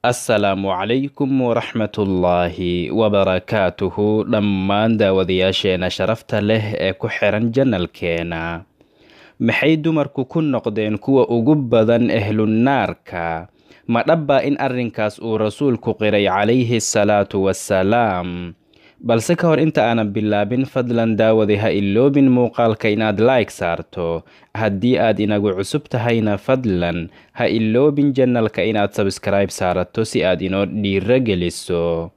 asalaamu calaykum waraxmatullaahi wabarakaatuhu dhammaan daawadayaasheena sharafta leh ee ku xiran janalkeena. Maxay dumarku ku noqdeen kuwa ugu badan ehlunaarka? Ma dhabbaa in arrinkaas uu rasuulku qiray calayhi salaatu wassalaam? balse ka hor inta aanan bilaabin, fadlan daawade ha iloobin muuqaalka inaad like saarto. Haddii aad inagu cusub tahayna fadlan ha iloobin janalka inaad subscribe saarato si aad inoo dhiirageliso.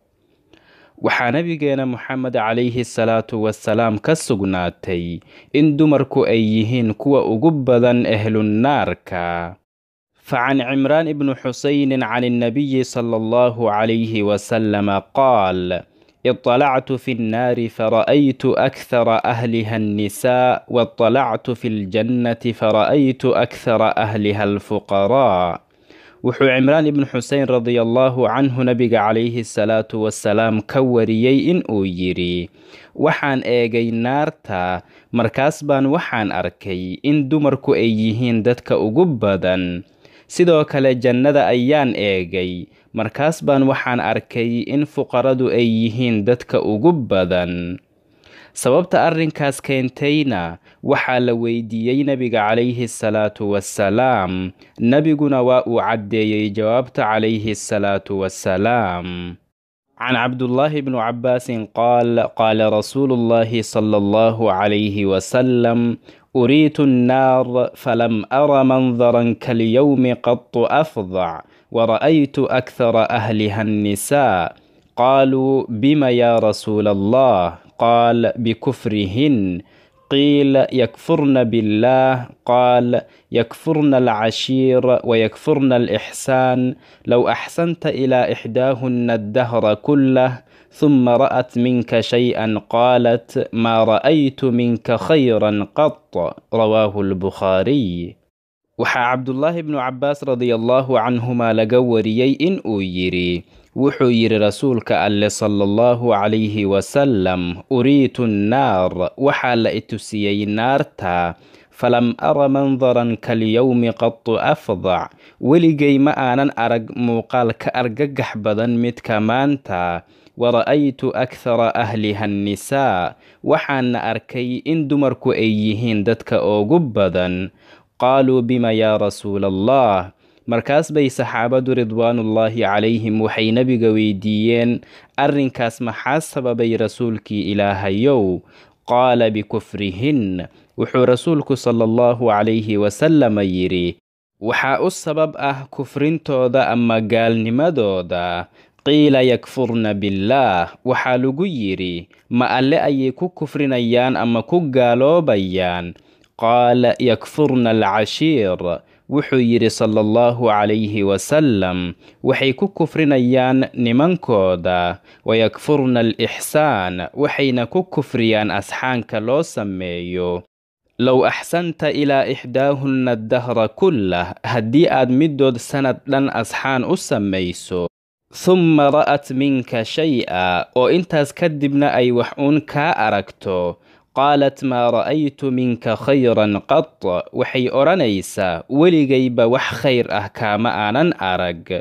waxaa nabigeena Muxamed calayhi salaatu wassalaam ka sugnaatay in dumarku ay yihiin kuwa ugu badan ehlunaarka. فعن عمران بن حسين عن النبي صلى الله عليه وسلم قال: اطلعت في النار فرأيت أكثر أهلها النساء، واطلعت في الجنة فرأيت أكثر أهلها الفقراء. وحو عمران بن حسين رضي الله عنه نبي عليه الصلاة والسلام كوريي إن أويري وحان إيغي نارتا مركاسبان وحان أركي إن دمركو أيهين دادك أقبضا. sidoo kale jannada ayaan eegay, markaas baan waxaan arkay in fuqaradu ay yihiin dadka ugu badan. sababta arrinkaas keentayna waxaa la weydiiyey nabiga calayhi salaatu wassalaam, nabiguna waa uu caddeeyey jawaabta calayhi salaatu wassalaam. عن عبد الله بن عباس قال: قال رسول الله صلى الله عليه وسلم: أريت النار فلم أر منظرا كاليوم قط أفظع، ورأيت أكثر أهلها النساء. قالوا: بم يا رسول الله؟ قال: بكفرهن. قيل: يكفرن بالله؟ قال: يكفرن العشير ويكفرن الإحسان. لو أحسنت إلى إحداهن الدهر كله ثم رأت منك شيئا قالت: ما رأيت منك خيرا قط. رواه البخاري. waxaa cabdullaahi bnu cabbaas radiallahu canhumaa laga wariyey in uu yidhi, wuxuu yidhi rasuulka alle sallallahu calayhi wasalam: uriitu nnaar, waxaa la itusiyey naarta, falam ara mandaran kalyowmi qatu afdac, weligay ma aanan arag muuqaal ka argagax badan midka maanta. wara'aytu akthara ahliha annisaa, waxaana arkay in dumarku ay yihiin dadka ugu badan. qaaluu: bima yaa rasuula allah? markaas bay saxaabadu ridwaanullaahi calayhim waxay nabiga weydiiyeen, arrinkaas maxaa sababay rasuulkii ilaahayow? qaala: bikufrihin. wuxuu rasuulku sala allahu calayhi wasalama yidhi, waxaa u sabab ah kufrintooda ama gaalnimadooda. qiila: yakfurna billaah. waxaa lagu yidhi, ma alle ayay ku kufrinayaan ama ku gaaloobayaan? qaala: yakfurna alcashiir. wuxuu yidhi sala allahu calayhi wasalam, waxay ku kufrinayaan nimankooda. wayakfurna alixsaan, waxayna ku kufriyaan asxaanka loo sameeyo. low axsanta ilaa ixdaahunna addahra kullah, haddii aad middood sanad dhan asxaan u samayso, humma ra'at minka shay-a, oo intaas kadibna ay wax uun kaa aragto, qaalat: maa ra'aytu minka khayran qat. waxay odhanaysaa, weligayba wax khayr ah kaama aanan arag.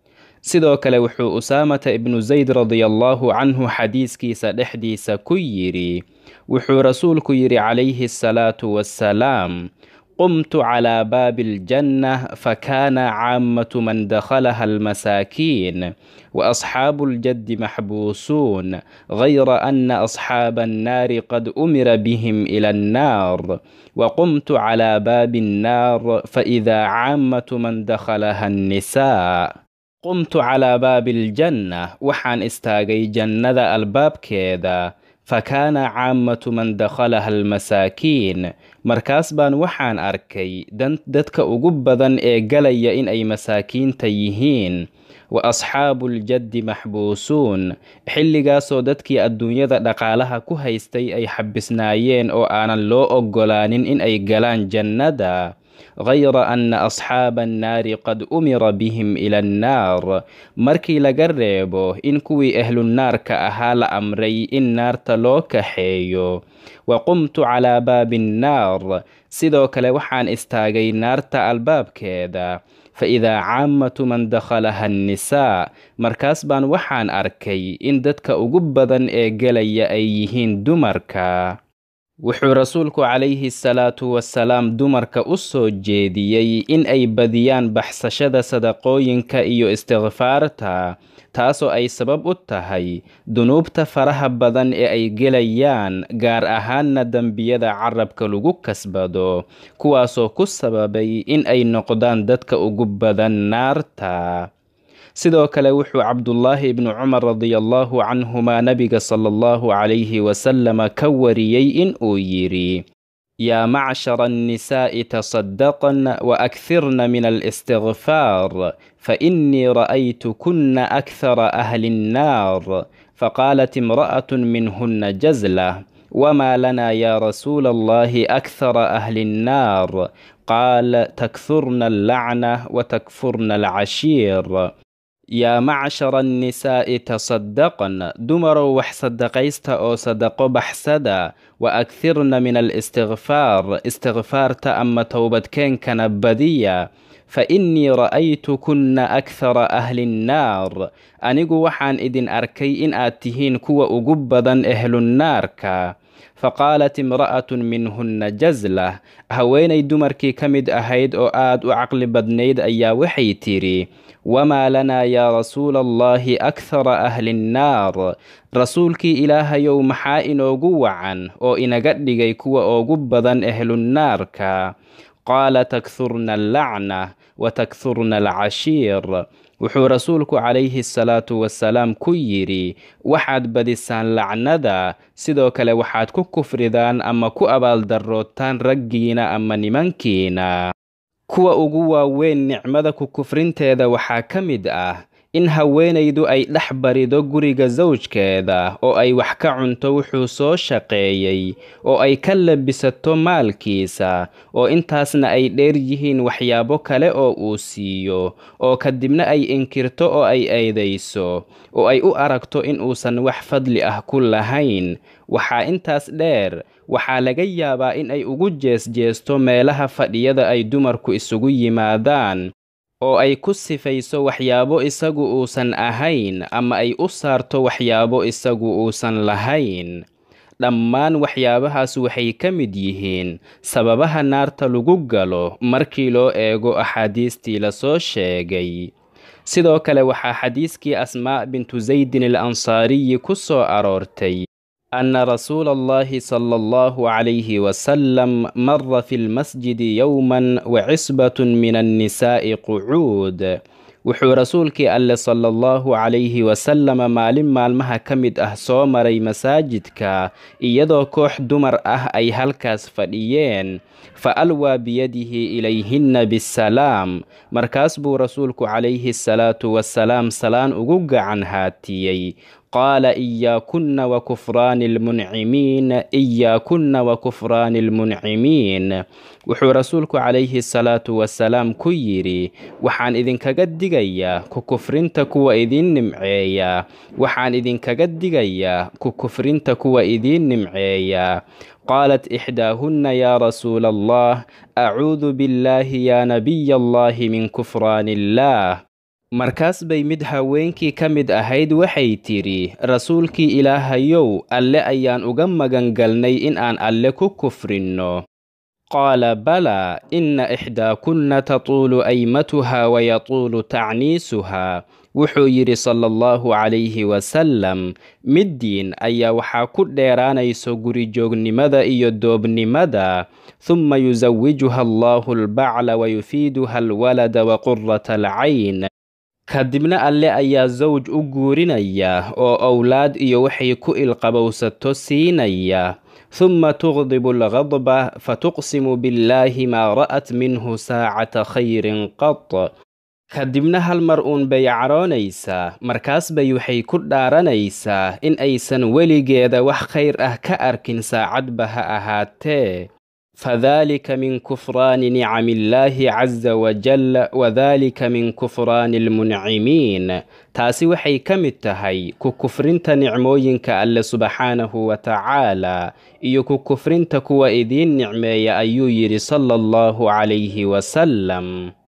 sidoo kale wuxuu usaamata ibnu zayd radiallahu canhu xadiiskiisa dhexdiisa ku yidhi, wuxuu rasuulku yidhi calayhi salaatu wassalaam: قمت على باب الجنة فكان عامة من دخلها المساكين، وأصحاب الجد محبوسون، غير أن أصحاب النار قد أمر بهم إلى النار. وقمت على باب النار فإذا عامة من دخلها النساء. قمت على باب الجنة، وحان استاغي جنة الباب كذا، فكان عامة من دخلها المساكين. markaas baan waxaan arkay dadka ugu badan ee galaya in ay masaakiinta yihiin. wa asxaabuuljaddi maxbuusuun, xilligaasoo dadkii adduunyada dhaqaalaha ku haystay ay xabisnaayeen oo aanan loo oggolaanin in ay galaan jannada. غayra anna asxaaba annaari qad umira bihim ila annaar, markii laga reebo in kuwii ehlunaarka ahaa la amray in naarta loo kaxeeyo. waqumtu calaa baabi annaar, sidoo kale waxaan istaagay naarta albaabkeeda. idaa caamatu man dakhalaha annisaa, markaas baan waxaan arkay in dadka ugu badan ee gelaya ay yihiin dumarka. wuxuu rasuulku calayhi salaatu wasalaam dumarka u soo jeediyey in ay badiyaan baxsashada sadaqooyinka iyo istikfaarta, taasoo ay sabab u tahay dunuubta faraha badan ee ay gelayaan, gaar ahaanna dembiyada carabka lagu kasbado, kuwaasoo ku sababay in ay noqdaan dadka ugu badan naarta. sidoo kale wuxuu cabdullaahi ibnu cumar radiyallahu canhumaa nabiga sallallahu calayhi wasalama ka wariyey in uu yidhi: yaa macshara annisaa'i tasaddaqna wa akhirna min alistigfaar fa innii ra'aytukunna akthara ahli nnaar. faqaalat imra'atun minhunna jazla wamaa lanaa yaa rasuula allahi akthara ahli nnaar. qaal takthurna allacna wa takfurna alcashiir. yaa macshara annisaa'i tasaddaqna, dumarow wax sadaqaysta oo sadaqo baxsada, wa akhirna min alistigfaar, istigfaarta ama towbadkeenkana badiya, fa innii ra'aytukunna akthara ahli nnaar, anigu waxaan idin arkay in aad tihiin kuwa ugu badan ehlunnaarka. faqaalat imra'atun minhunna jazla, haweenay dumarkii ka mid ahayd oo aad u caqli badnayd ayaa waxay tidhi: wamaa lanaa yaa rasuula allahi akthara ahli nnaar, rasuulkii ilaahayow maxaa inoogu wacan oo inaga dhigay kuwa ugu badan ehlunnaarka. qaala takthurna allacna wa takthurna alcashiir. wuxuu rasuulku calayhi salaatu wasalaam ku yidhi: waxaad badisaan lacnada, sidoo kale waxaad ku kufridaan ama ku abaaldarrootaan raggiina ama nimankiina. kuwa ugu waaweyn nicmada ku kufrinteeda waxaa ka mid ah in haweenaydu ay dhex barido guriga sawjkeeda oo ay wax ka cunto wuxuu soo shaqeeyey, oo ay ka labisato maalkiisa, oo intaasna ay dheer yihiin waxyaabo kale oo uu siiyo, oo kadibna ay inkirto oo ay eedayso, oo ay u aragto in uusan wax fadli ah ku lahayn. waxaa intaas dheer, waxaa laga yaabaa in ay ugu jeesjeesto meelaha fadhiyada ay dumarku isugu yimaadaan, oo ay ku sifayso waxyaabo isagu uusan ahayn, ama ay u saarto waxyaabo isagu uusan lahayn. dhammaan waxyaabahaas waxay ka mid yihiin sababaha naarta lagu galo markii loo eego axaadiistii la soo sheegay. sidoo kale waxaa xadiiskii asmaa bintu zaydin al-ansaariyi ku soo aroortay أن رسول الله صلى الله عليه وسلم مر في المسجد يوما وعصبة من النساء قعود. wuxuu rasuulkii alle sallallahu calayhi wasalama maalin maalmaha ka mid ah soo maray masaajidka iyadoo koox dumar ah ay halkaas fadhiyeen. fa alwaa biyadihi ilayhinna bisalaam, markaas buu rasuulku calayhi salaatu wasalaam salaan ugu gacan haatiyey. qaala iyaakunna wa kufraani almuncimiin, iyaakunna wa kufraani almuncimiin. wuxuu rasuulku calayhi salaatu wasalaam ku yidhi: waxaan idinkaga digayaa ku kufrinta kuwa idiin nimceeya, waxaan idinkaga digayaa ku kufrinta kuwa idiin nimceeya. qaalat ixdaahunna yaa rasuula allah, acuudu billaahi yaa nabiy allahi min kufraani illaah. markaas bay mid haweenkii ka mid ahayd waxay tidhi: rasuulkii ilaahayow, alle ayaan uga magan galnay in aan alle ku kufrinno. qaala balaa, inna ixdaakunna tatuulu aymatuha wa yatuulu tacniisuha. wuxuu yidhi sala allahu calayhi wasalam, middiin ayaa waxaa ku dheeraanayso guri-joognimada iyo doobnimada, humma yusawijuha allahu albacla wa yufiiduha alwalada wa qurata alcayn. kadibna alle ayaa sawj u guurinaya oo owlaad iyo waxay ku ilqabowsato siinaya. humma tuqdibu alghadba fatuqsimu billaahi maa ra'at minhu saacata khayrin qat. kadibna hal mar uun bay caroonaysaa, markaas bay waxay ku dhaaranaysaa in aysan weligeeda wax khayr ah ka arkin saacadba ha ahaatee. فذلك من كفران نعم الله عز وجل وذلك من كفران المنعمين. taasi waxay ka mid tahay ku kufrinta nicmooyinka alle subxaanahu wa tacaala iyo ku kufrinta kuwa idiin nicmeeya, ayuu yidhi sala allahu calayhi wasalam.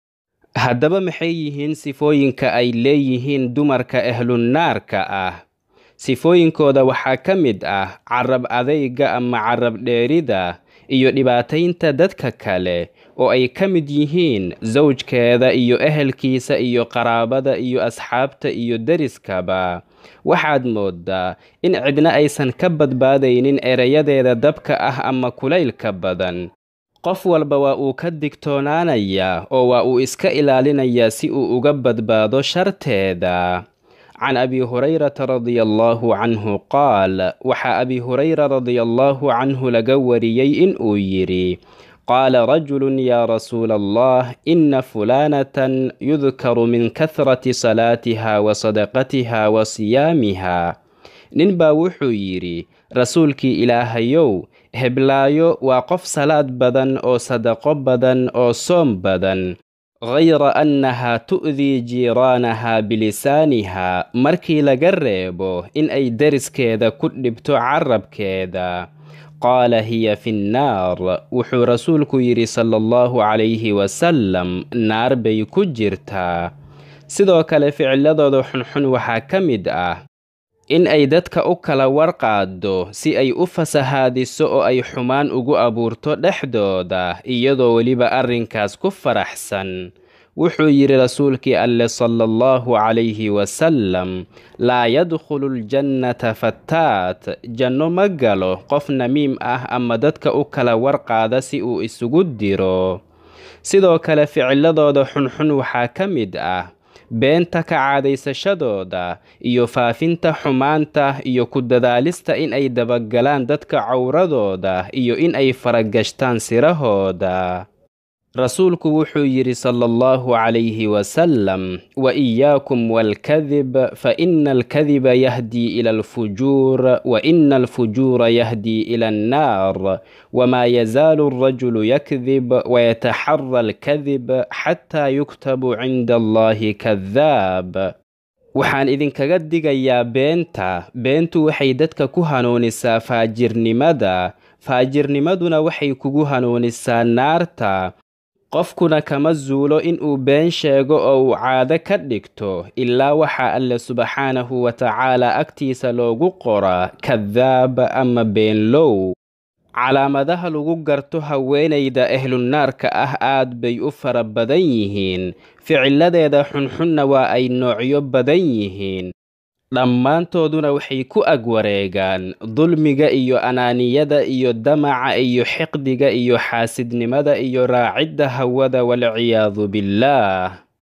haddaba maxay yihiin sifooyinka ay leeyihiin dumarka ahlunaarka ah? sifooyinkooda waxaa ka mid ah carab adayga ama carab dheerida iyo dhibaataynta dadka kale oo ay ka mid yihiin zawjkeeda iyo ehelkiisa iyo qaraabada iyo asxaabta iyo deriskaba. waxaad mooddaa in cidna aysan ka badbaadaynin erayadeeda dabka ah ama kulaylka badan. qof walba waa uu ka digtoonaanayaa oo waa uu iska ilaalinayaa si uu uga badbaado sharteeda. can abi hurayrata radiallahu canhu qaal, waxaa abi hurayra radiallahu canhu laga wariyey in uu yidhi: qaala rajulun yaa rasuula allah, ina fulaanatan yudkaru min kahrati salaatiha wa sadaqatiha wa siyaamiha. nin baa wuxuu yidhi, rasuulkii ilaahayow, heblaayo waa qof salaad badan oo sadaqo badan oo soom badan, ghayra annahaa tu'dii jiiraanahaa bilisaaniha, markii laga reebo in ay deriskeeda ku dhibto carabkeeda. qaala hiya fi nnaar, wuxuu rasuulku yidhi sala allahu calayhi wasalam, naar bay ku jirtaa. sidoo kale ficiladooda xunxun waxaa ka mid ah in ay dadka u kala warqaado si ay u fasahaadiso oo ay xumaan ugu abuurto dhexdooda, iyadoo weliba arrinkaas ku faraxsan. wuxuu yidhi rasuulkii alle sala allahu calayhi wasalam, laa yadkhulu ljannata fattaat, janno ma galo qof namiim ah ama dadka u kala warqaada si uu isugu diro. sidoo kale ficiladooda xunxun waxaa ka mid ah beenta ka caadaysashadooda iyo faafinta xumaanta iyo ku dadaalista in ay dabagalaan dadka cawradooda iyo in ay faragashtaan sirahooda. rasuulku wuxuu yidhi sala allahu calayhi wasalam, wa iyaakum waalkadib, fa ina alkadiba yahdii ila alfujuur, wa ina alfujuura yahdii ila annaar, wamaa yazaalu alrajulu yakdib wayataxara alkadib xataa yuktabu cinda allahi kadaab. waxaan idinkaga digayaa beenta. beentu waxay dadka ku hanuunisaa faajirnimada, faajirnimaduna waxay kugu hanuunisaa naarta. qofkuna kama zuulo inuu been sheego oo uu caado ka dhigto ilaa waxaa alle subxaanahu wa tacaala agtiisa loogu qoraa kadaab ama beenlow. calaamadaha lagu garto haweenayda ahlunaarka ah aad bay u fara badan yihiin, ficiladeeda xunxunna waa ay noocyo badan yihiin. dhammaantooduna waxay ku agwareegaan dulmiga iyo anaaniyada iyo damaca iyo xiqdiga iyo xaasidnimada iyo raacidda hawada, walciyaadu billaah.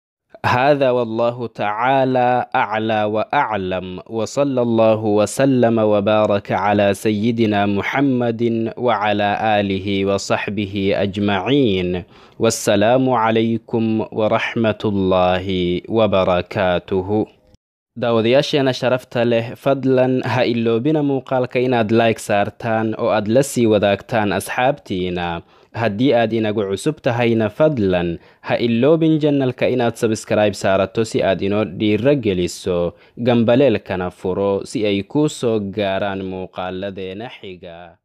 hada wallahu tacaala aclaa wa aclam, wasala allahu wasalama wabaaraka calaa sayidina muxammadin wacalaa aalihi wasaxbihi ajmaciin. wassalaamu calaykum waraxmatullaahi wabarakaatuhu. daawadayaasheena sharafta leh, fadlan ha iloobina muuqaalka inaad like saartaan oo aad la sii wadaagtaan asxaabtiina. haddii aad inagu cusub tahayna fadlan ha iloobin janalka inaad sabskaraib saarato si aad inoo dhiiro geliso, gambaleelkana furo si ay kuu soo gaaraan muuqaaladeena xiga.